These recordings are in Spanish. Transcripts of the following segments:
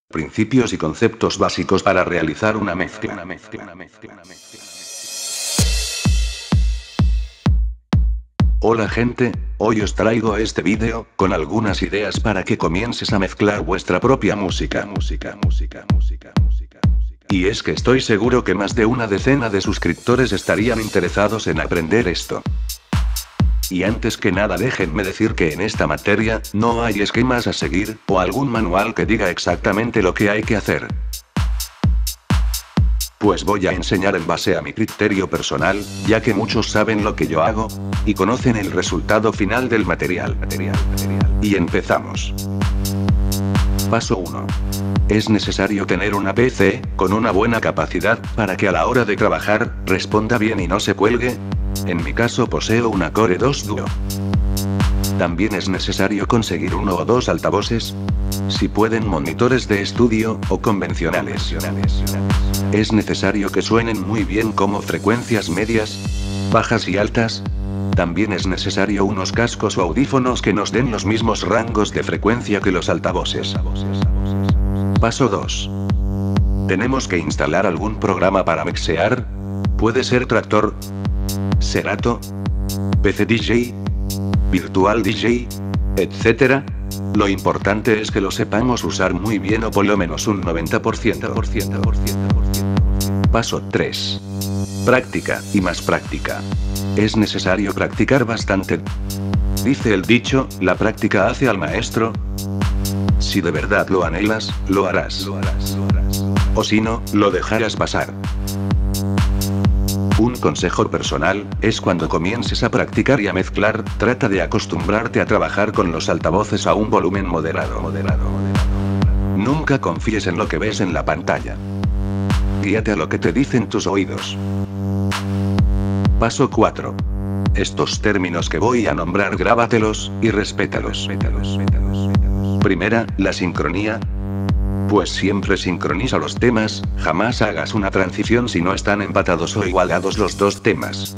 Principios y conceptos básicos para realizar una mezcla. Hola gente, hoy os traigo este vídeo, con algunas ideas para que comiences a mezclar vuestra propia música. Y es que estoy seguro que más de una decena de suscriptores estarían interesados en aprender esto. Y antes que nada déjenme decir que en esta materia, no hay esquemas a seguir, o algún manual que diga exactamente lo que hay que hacer. Pues voy a enseñar en base a mi criterio personal, ya que muchos saben lo que yo hago, y conocen el resultado final del material. Y empezamos. Paso 1. Es necesario tener una PC, con una buena capacidad, para que a la hora de trabajar, responda bien y no se cuelgue. En mi caso poseo una Core 2 Duo. También es necesario conseguir uno o dos altavoces. Si pueden, monitores de estudio, o convencionales. Es necesario que suenen muy bien como frecuencias medias, bajas y altas. También es necesario unos cascos o audífonos que nos den los mismos rangos de frecuencia que los altavoces. Paso 2. Tenemos que instalar algún programa para mixear. Puede ser Traktor, Serato, PC DJ, Virtual DJ, etc. Lo importante es que lo sepamos usar muy bien, o por lo menos un 90%. Paso 3. Práctica, y más práctica. Es necesario practicar bastante. Dice el dicho, la práctica hace al maestro. Si de verdad lo anhelas, lo harás. O si no, lo dejarás pasar. Un consejo personal, es cuando comiences a practicar y a mezclar, trata de acostumbrarte a trabajar con los altavoces a un volumen moderado. Nunca confíes en lo que ves en la pantalla. Guíate a lo que te dicen tus oídos. Paso 4. Estos términos que voy a nombrar, grábatelos, y respétalos. Primera, la sincronía. Pues siempre sincroniza los temas, jamás hagas una transición si no están empatados o igualados los dos temas.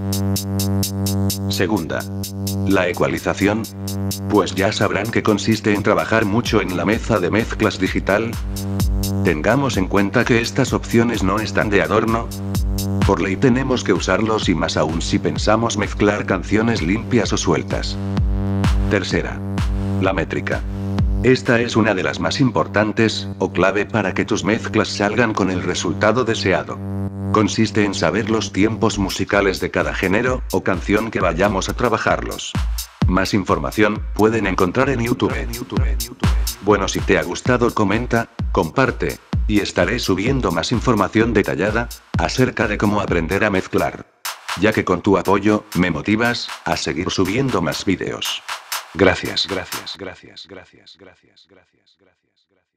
Segunda, la ecualización. Pues ya sabrán que consiste en trabajar mucho en la meza de mezclas digital. Tengamos en cuenta que estas opciones no están de adorno. Por ley tenemos que usarlos, y más aún si pensamos mezclar canciones limpias o sueltas. Tercera, la métrica. Esta es una de las más importantes, o clave para que tus mezclas salgan con el resultado deseado. Consiste en saber los tiempos musicales de cada género, o canción que vayamos a trabajarlos. Más información, pueden encontrar en YouTube. Bueno, si te ha gustado, comenta, comparte, y estaré subiendo más información detallada, acerca de cómo aprender a mezclar. Ya que con tu apoyo, me motivas, a seguir subiendo más vídeos. Gracias.